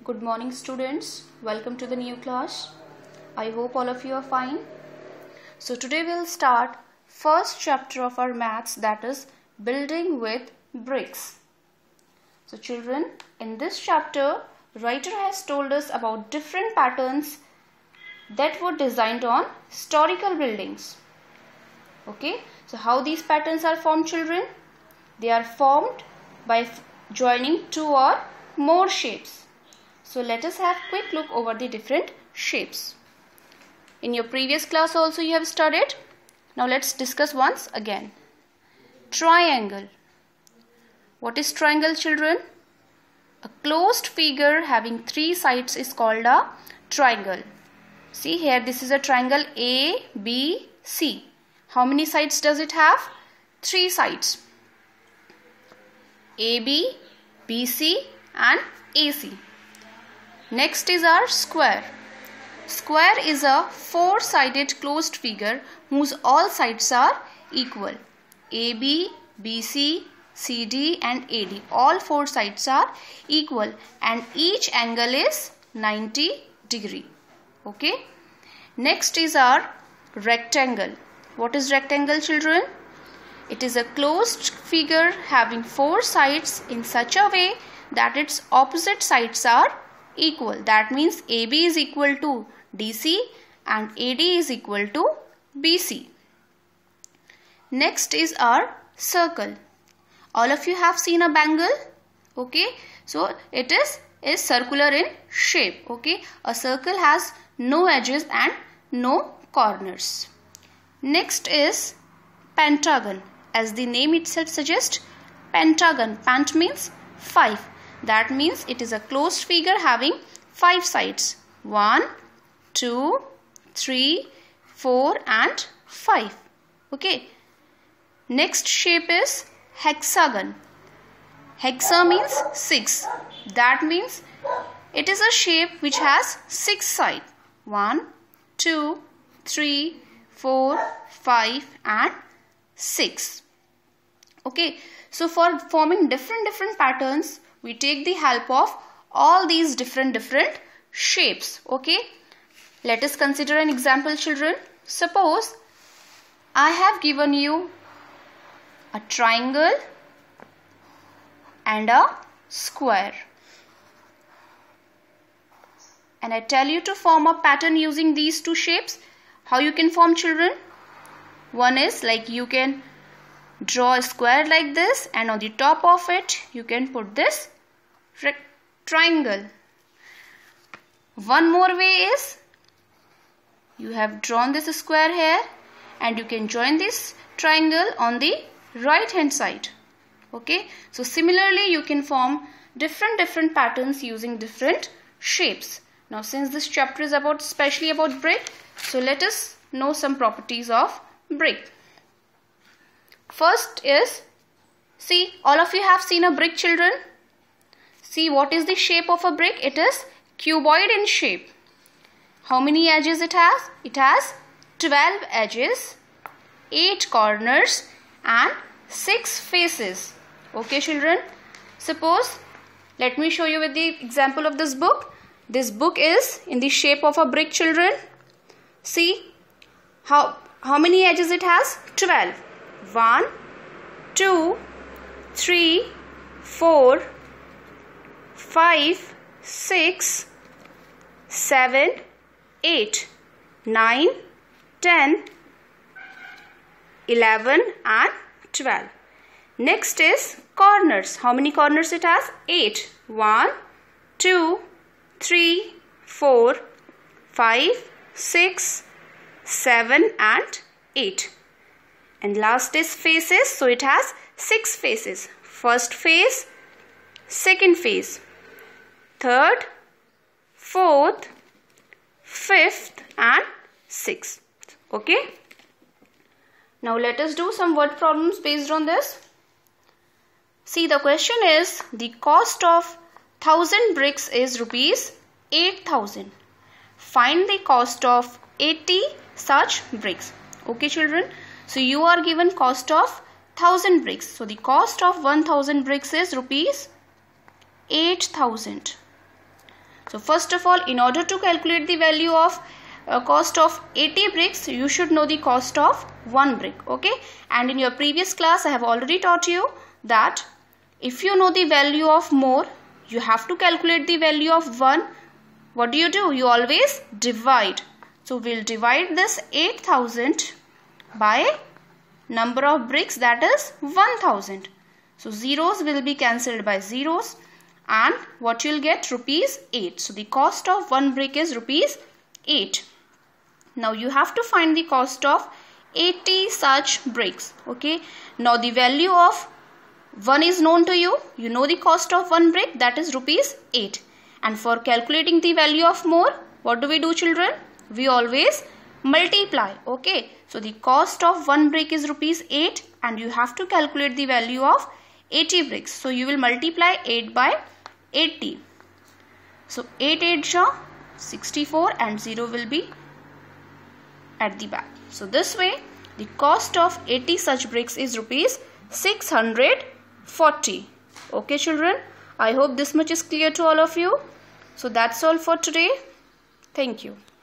Good morning students, welcome to the new class. I hope all of you are fine. So today we'll start first chapter of our maths, that is building with bricks. So children, in this chapter writer has told us about different patterns that were designed on historical buildings. Okay, so how these patterns are formed, children? They are formed by joining two or more shapes. So let us have a quick look over the different shapes. In your previous class also you have studied. Now let's discuss once again. Triangle. What is triangle, children? A closed figure having three sides is called a triangle. See here, this is a triangle A, B, C. How many sides does it have? Three sides. AB, BC and AC. Next is our square. Square is a four-sided closed figure whose all sides are equal. AB, BC, CD and AD. All four sides are equal and each angle is 90 degree. Okay. Next is our rectangle. What is rectangle, children? It is a closed figure having four sides in such a way that its opposite sides are equal. That means AB is equal to DC and AD is equal to BC. Next is our circle. All of you have seen a bangle. Okay, so it is circular in shape. Okay, a circle has no edges and no corners. Next is pentagon. As the name itself suggests, pentagon. Pant means five. That means it is a closed figure having five sides. 1, 2, 3, 4 and 5. Okay. Next shape is hexagon. Hexa means 6. That means it is a shape which has 6 sides. 1, 2, 3, 4, 5 and 6. Okay. So for forming different patterns, we take the help of all these different shapes. Okay. Let us consider an example, children. Suppose I have given you a triangle and a square. And I tell you to form a pattern using these two shapes. How you can form, children? One is like you can draw a square like this and on the top of it you can put this triangle. One more way is you have drawn this square here and you can join this triangle on the right hand side. Okay, so similarly you can form different patterns using different shapes. Now since this chapter is especially about brick, so let us know some properties of brick. First is, see, all of you have seen a brick, children. See, what is the shape of a brick? It is cuboid in shape. How many edges it has? It has 12 edges, 8 corners and 6 faces. Okay, children. Suppose, let me show you with the example of this book. This book is in the shape of a brick, children. See, how many edges it has? 12. 1, 2, 3, 4, 5, 6, 7, 8, 9, 10, 11 and 12. Next is corners. How many corners it has? 8. 1, 2, 3, 4, 5, 6, 7 and 8. And last is faces. So it has 6 faces. First face, second face, third, fourth, fifth and sixth. Okay. Now let us do some word problems based on this. See, the question is the cost of 1000 bricks is rupees 8000. Find the cost of 80 such bricks. Okay, children. So you are given cost of 1000 bricks. So the cost of 1000 bricks is rupees 8000. So first of all, in order to calculate the value of cost of 80 bricks, you should know the cost of 1 brick. Okay, and in your previous class I have already taught you that if you know the value of more, you have to calculate the value of 1. What do? You always divide. So we'll divide this 8000 by number of bricks, that is 1000. So zeros will be cancelled by zeros, and what you'll get? Rupees 8. So the cost of 1 brick is rupees 8. Now you have to find the cost of 80 such bricks. Okay, now the value of 1 is known to you. You know the cost of 1 brick, that is rupees 8. And for calculating the value of more, what do, children? We always multiply. Okay, so the cost of 1 brick is rupees 8, and you have to calculate the value of 80 bricks. So you will multiply 8 by 80. So 8 8 64, and 0 will be at the back. So this way the cost of 80 such bricks is rupees 640. Okay children, I hope this much is clear to all of you. So that's all for today. Thank you.